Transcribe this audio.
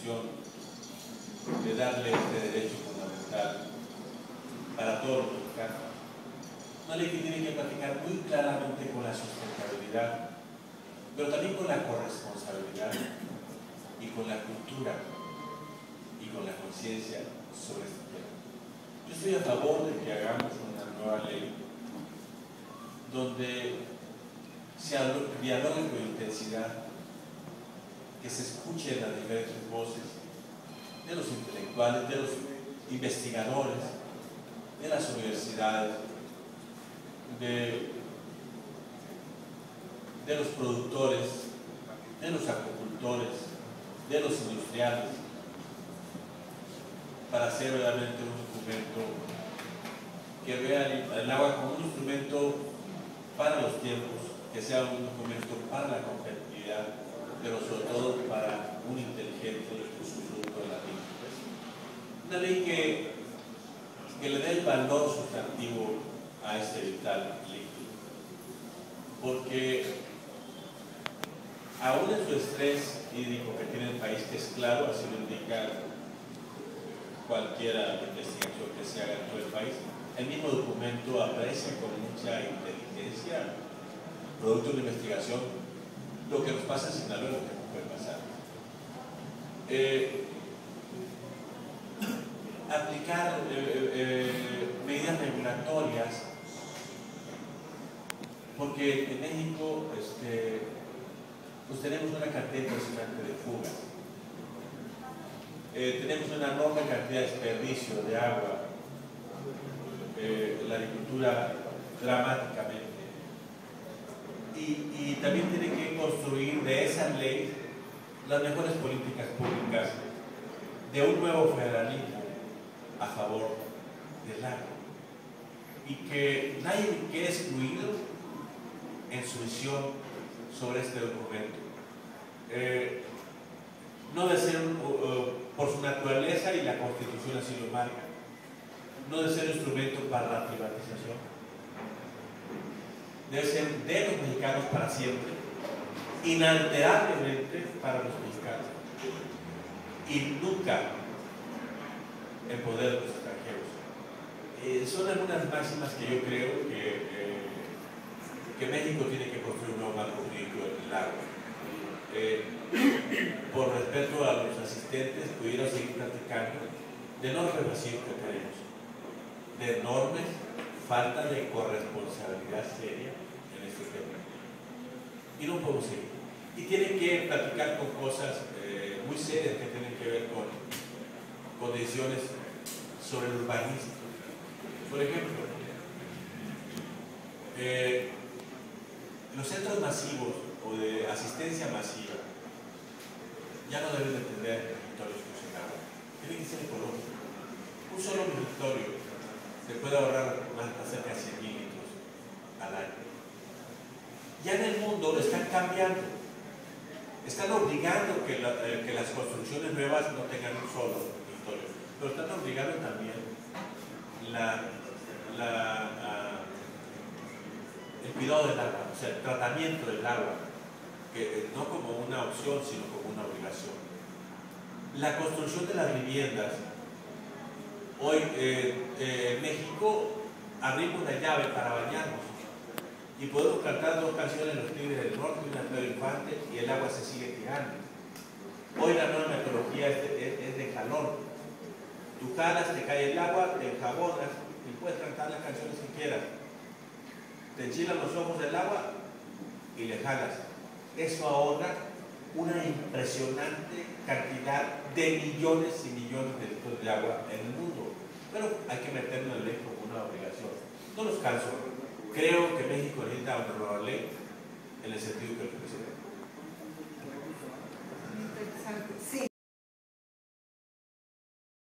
Constitución de darle este derecho fundamental para todos los mexicanos. Una ley que tiene que platicar muy claramente con la sustentabilidad, pero también con la corresponsabilidad y con la cultura y con la conciencia sobre este tema. Yo estoy a favor de que hagamos una nueva ley donde se dialogue con intensidad, que se escuchen las diferentes voces de los intelectuales, de los investigadores, de las universidades, de los productores, de los agricultores, de los industriales, para hacer realmente un instrumento que vea el agua como un instrumento para los tiempos, que sea un documento para la competitividad, pero sobre todo para un inteligente usufructo de la vida. Una ley que le dé el valor sustantivo a este vital líquido, porque aún en su estrés hídrico que tiene el país, que es claro, así lo indica cualquier investigación que se haga en todo el país, el mismo documento aprecia con mucha inteligencia, producto de una investigación, lo que nos pasa en Sinaloa, lo que nos puede pasar. Aplicar medidas regulatorias, porque en México pues tenemos una cantidad impresionante de fugas. Tenemos una enorme cantidad de desperdicio de agua, la agricultura dramáticamente. Y también tiene que construir de esa ley las mejores políticas públicas de un nuevo federalismo a favor del agua. Y que nadie quede excluido en su visión sobre este documento. No debe ser por su naturaleza, y la Constitución así lo marca, no debe ser un instrumento para la privatización, debe ser de los mexicanos para siempre, inalterablemente para los mexicanos, y nunca en poder de los extranjeros. Son algunas máximas que yo creo que México tiene que construir un nuevo marco jurídico en el agua. Por respeto a los asistentes, pudiera seguir platicando de enorme vacío que tenemos, de enorme falta de corresponsabilidad seria en este tema. Y no podemos seguir. Y tienen que platicar con cosas muy serias que tienen que ver con decisiones sobre el urbanismo. Por ejemplo, los centros masivos o de asistencia masiva ya no deben de tener territorios que usen agua, tienen que ser ecológicos. Un solo territorio se puede ahorrar más cerca de 100 litros al año. Ya en el mundo lo están cambiando, están obligando que las construcciones nuevas no tengan un solo territorio, pero están obligando también el cuidado del agua, o sea, el tratamiento del agua, que no como una opción, sino como una obligación. La construcción de las viviendas. Hoy en México abrimos la llave para bañarnos y podemos cantar dos canciones en los Tigres del Norte y una Pedro Infante y el agua se sigue tirando. Hoy la nueva metodología es de calor. Tú jalas, te cae el agua, te enjabonas y puedes cantar las canciones que quieras. Te enchilan los ojos del agua y le jalas. Eso ahorra una impresionante cantidad de millones y millones de litros de agua en el mundo. Pero hay que meterlo en la ley como una obligación. No los canso. Creo que México necesita una nueva ley en el sentido que lo presenta. Sí.